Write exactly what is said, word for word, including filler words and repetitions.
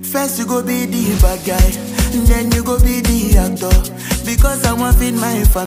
First you go be the bad guy, then you go be the actor. Because I want feed my family.